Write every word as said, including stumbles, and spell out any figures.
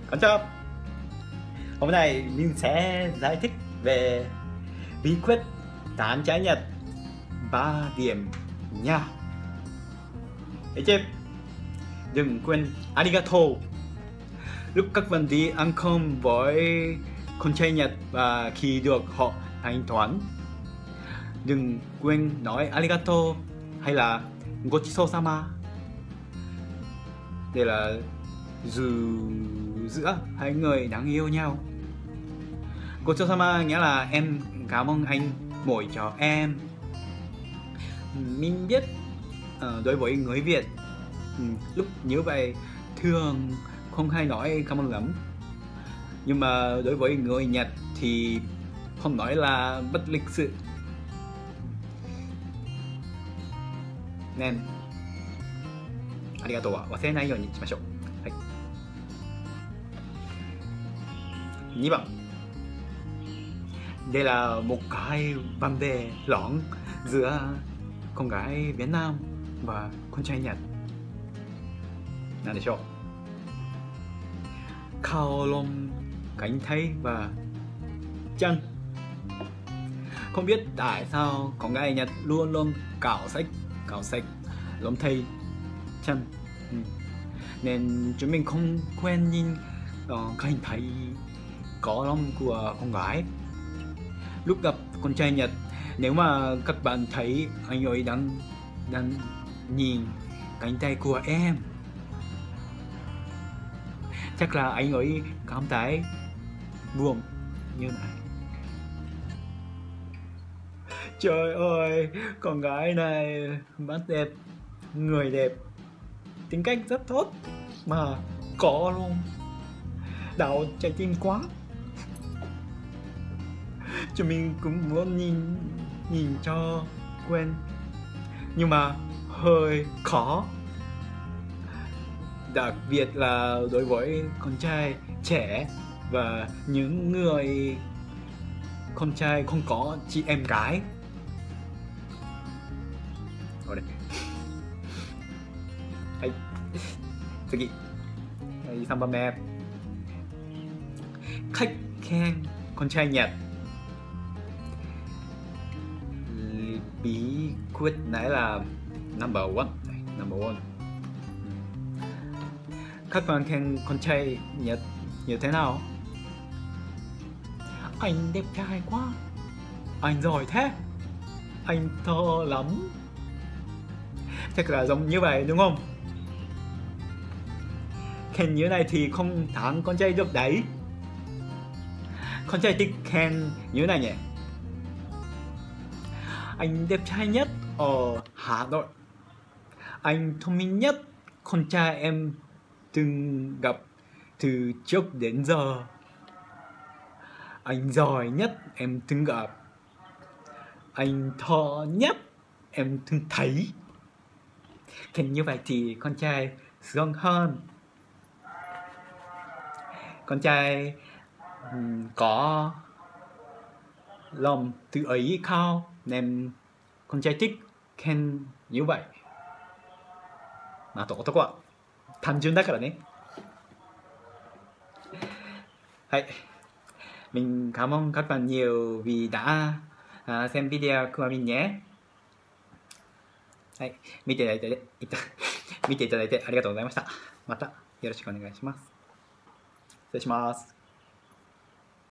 Con chào. Hôm nay mình sẽ giải thích về bí quyết tán trái Nhật ba điểm nha. Thấy chưa? Đừng quên arigato lúc các bạn đi ăn cơm với con trai Nhật và khi được họ thanh toán. Đừng quên nói arigato hay là gochisousama. Đây là dù giữa hai người đáng yêu nhau. Gochisousama nghĩa là em cảm ơn anh mỗi cho em. Mình biết uh, đối với người Việt um, lúc như vậy thường không hay nói cảm ơn lắm, nhưng mà đối với người Nhật thì không nói là bất lịch sự. Nên arigato wa waserei nai you ni shimashou. nhí bằng. Đây là một cái vấn đề lớn giữa con gái Việt Nam và con trai Nhật. Nào để cho khao lông, cánh tay và chân. Không biết tại sao con gái Nhật luôn luôn cạo sạch cạo sạch lông tay chân, ừ. Nên chúng mình không quen nhìn uh, cánh tay có lông của con gái. Lúc gặp con trai Nhật, nếu mà các bạn thấy anh ấy đang đang nhìn cánh tay của em, chắc là anh ấy cảm thấy buồn như này. Trời ơi, con gái này mắt đẹp, người đẹp, tính cách rất tốt mà có luôn đau trái tim quá. Chúng mình cũng muốn nhìn nhìn cho quen, nhưng mà hơi khó, đặc biệt là đối với con trai trẻ và những người con trai không có chị em gái.はい次さんばんめ、khách khen con trai Nhật. Bí quyết nãy là number one number one các bạn khen con trai Nhật như thế nào? Anh đẹp trai quá, anh giỏi thế, anh thơ lắm. Chắc là giống như vậy đúng không? Khen như này thì không thắng con trai được đấy. Con trai thích khen như này nhỉ. Anh đẹp trai nhất ở Hà Nội, anh thông minh nhất con trai em từng gặp từ trước đến giờ, anh giỏi nhất em từng gặp, anh thơ nhất em từng thấy. Khen như vậy thì con trai sướng hơn. Con trai um, có lòng tự ý cao nên con trai thích khen như vậy. Mà tổ男は単純だからね。はい。Mình cảm ơn các bạn nhiều vì đã uh, xem video của mình nhé. はい。見ていただいて、見ていただいてありがとうございました。またよろしくお願いします。失礼します。